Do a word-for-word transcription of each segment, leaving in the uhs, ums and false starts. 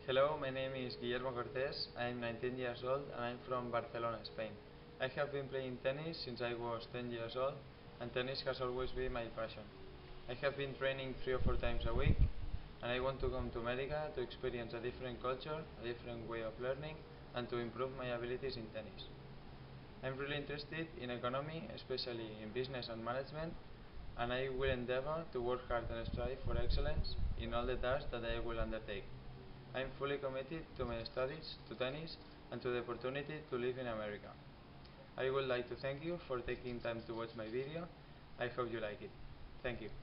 Hello, my name is Guillermo Cortés. I am nineteen years old and I am from Barcelona, Spain. I have been playing tennis since I was ten years old, and tennis has always been my passion. I have been training three or four times a week, and I want to come to America to experience a different culture, a different way of learning, and to improve my abilities in tennis. I'm really interested in economy, especially in business and management, and I will endeavor to work hard and strive for excellence in all the tasks that I will undertake. I am fully committed to my studies, to tennis, and to the opportunity to live in America. I would like to thank you for taking time to watch my video. I hope you like it. Thank you.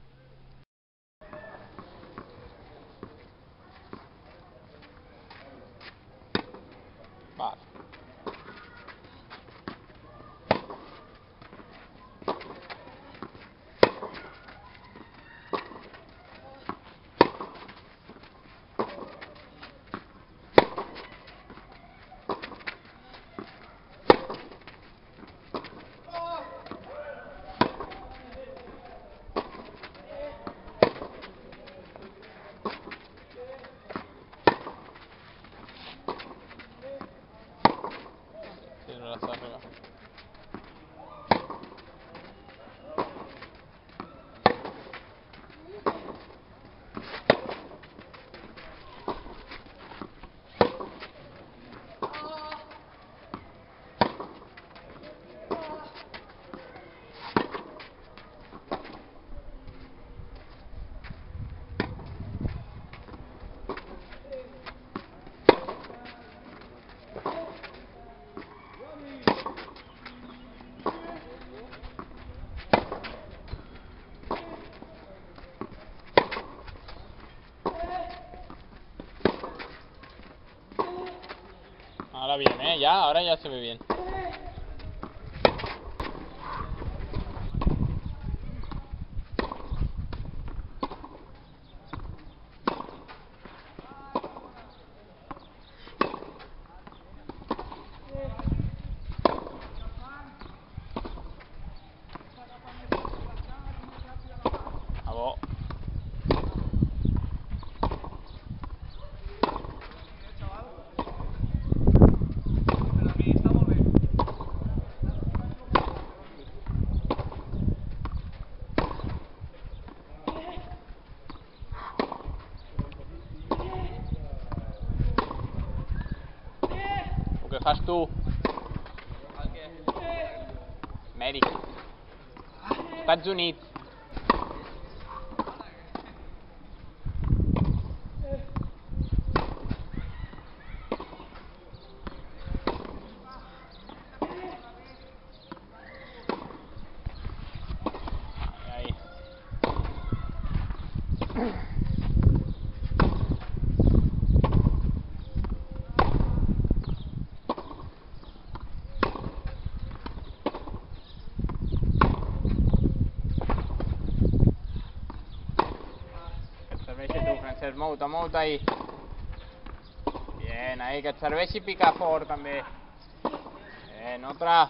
Vale. Tiro hacia arriba. Ahora bien, ¿eh? Ya, ahora ya se ve bien. Bravo. Què fas tu? El què? Amèrica. Estats Units. Ahí, ahí. Que et serveixi tu, Francesc. Mou-te, mou-te ahí. Bien, ahí, que et serveixi picar fort també. Bien, otra.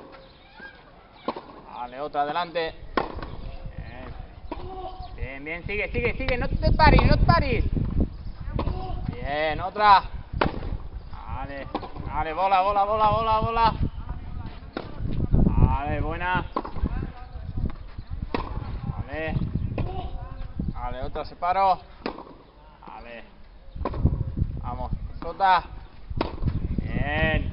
Vale, otra, adelante. Bien, bien, bien, sigue, sigue, sigue, no te pares, no te pares. Bien, otra. Vale, vale, bola, bola, bola, bola, bola. Vale, buena. Vale. Vale, otra, separo. Vale. Vamos, sota. Bien.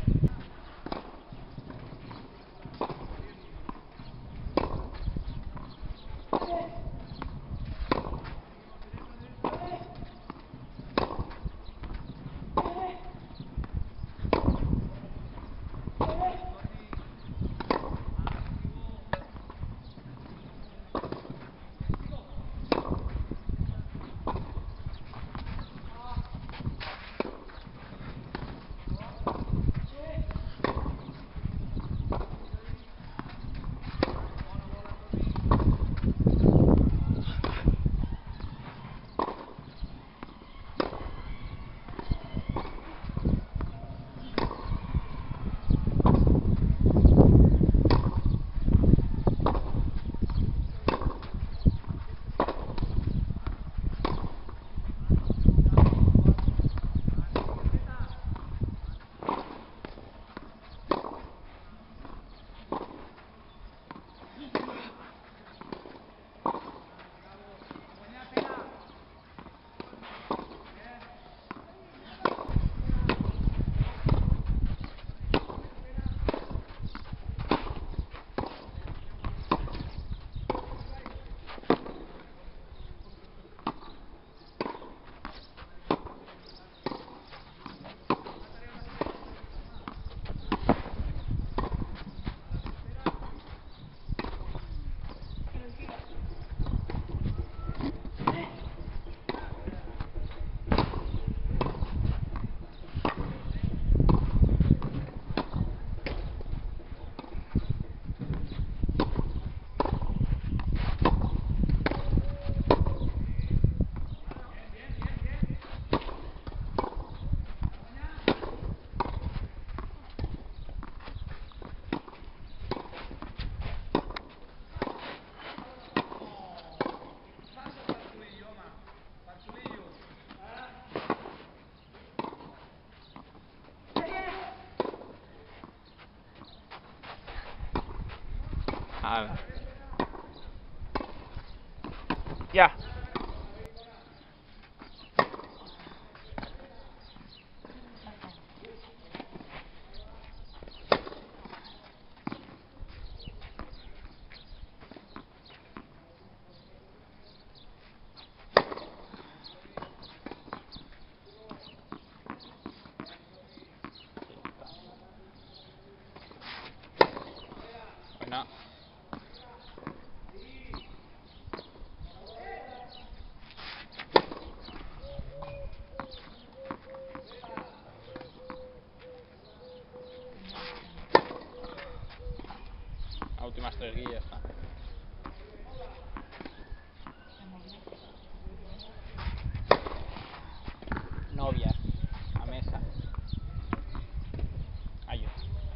Vale. Ya. Bueno. Las últimas tres guías está. Novia. A mesa. Ayo.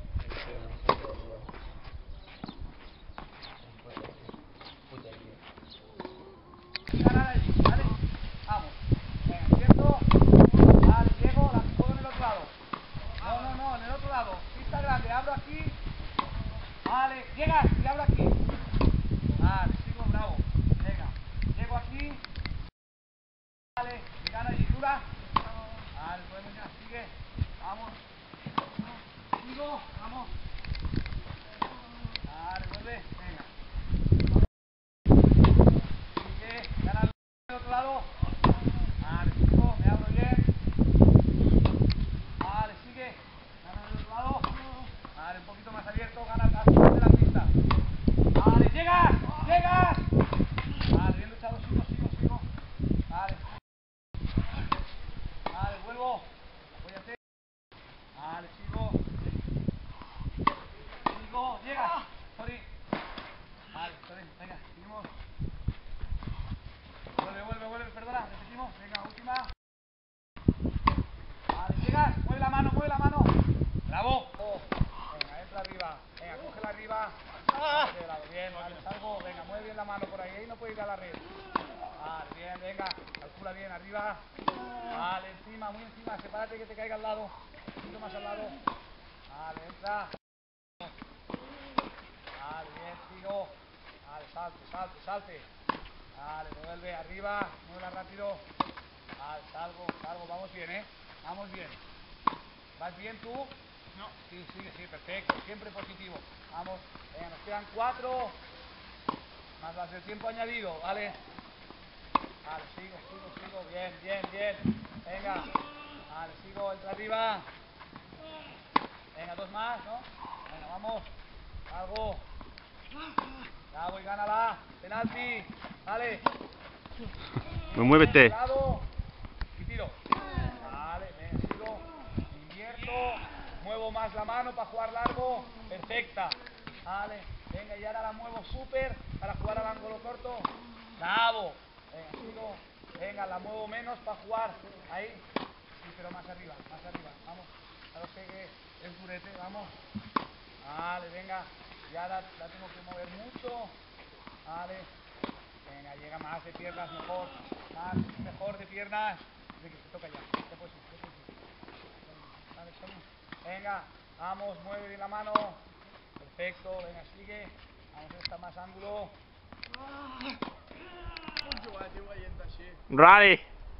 Dale, dale, vamos. Venga, ¿cierto? Vale, llego, la juego en el otro lado. No, no, no, en el otro lado. Pista grande, abro aquí. Vale, llegas y abro aquí. Vale, sigo, bravo. Venga, llego aquí. Vale, y gana y dura. Vale, pues venga, sigue. Vamos. Sigo, vamos. Vale, vuelve, venga. Sigue, gana el otro lado. Vale, sigo, me abro bien. Vale, sigue. Gana el otro lado. Vale, un poquito más abierto, gana el gasto de la pista. Vale, llegas, llegas. Vale, bien luchado, sigo, sigo, sigo. Vale. Vale, vuelvo. Apóyate. Vale, sigo. Sigo, llegas. Sorry. Vale, sorry, venga, seguimos. Vuelve, vuelve, vuelve, perdona, repetimos. Venga, última. Vale, llegas, mueve la mano, mueve la mano. Bravo. Oh. Venga, entra arriba. Venga, cógela arriba. De lado. Bien, vale, salgo. Venga, mueve bien la mano por ahí. Ahí no puede ir a la red. Vale, bien, venga. Calcula bien, arriba. Vale, encima, muy encima. Sepárate que te caiga al lado. Un poquito más al lado. Vale, entra. Vale, bien, sigo. Vale, salte, salte, salte. Vale, vuelve arriba. Muévela rápido. Vale, salgo, salgo. Vamos bien, ¿eh? Vamos bien. ¿Vas bien tú? No. Sí, sí, sí, perfecto. Siempre positivo. Vamos. Venga, nos quedan cuatro. Más las del tiempo añadido, ¿vale? Vale, sigo, sigo, sigo. Bien, bien, bien. Venga. Vale, sigo. Entra arriba. Venga, dos más, ¿no? Venga, vamos. Algo. Ya voy, gánala. Penalti. Vale. Pues muévete. Lado. Y tiro. Vale, venga, sigo. Invierto. Muevo más la mano para jugar largo. Perfecta. Vale. Venga, y ahora la muevo súper para jugar al ángulo corto. Bravo. Venga, sigo. Venga, la muevo menos para jugar. Ahí. Sí, pero más arriba, más arriba. Vamos. Claro que es durete, vamos. Vale, venga. Y ahora la tengo que mover mucho. Vale. Venga, llega más de piernas, mejor. Más, mejor de piernas. Venga, te toca ya. Te puedes ir, te puedes ir. Vale, vale. Venga, vamos, mueve bien la mano. Perfecto, venga, sigue. Vamos a esta más ángulo. Rally.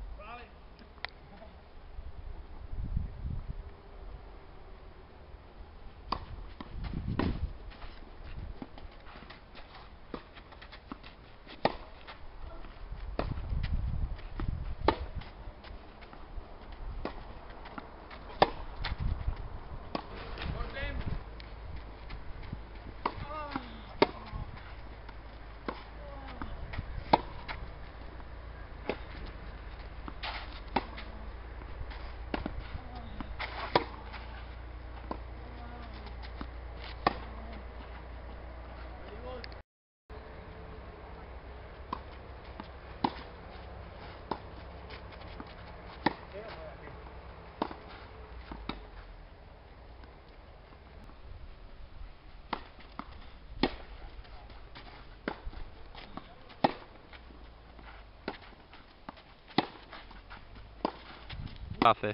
Haces.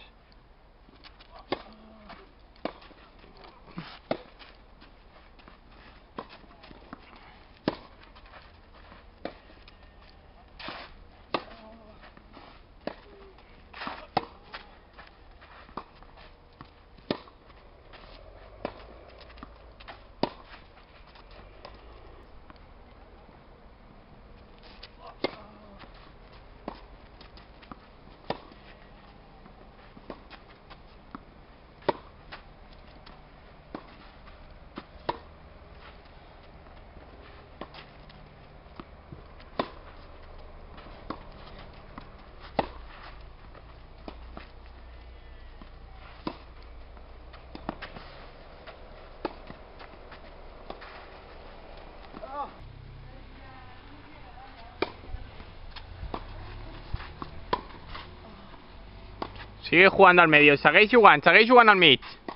Sigue jugando al medio, segueix jugant, segueix jugant al mig.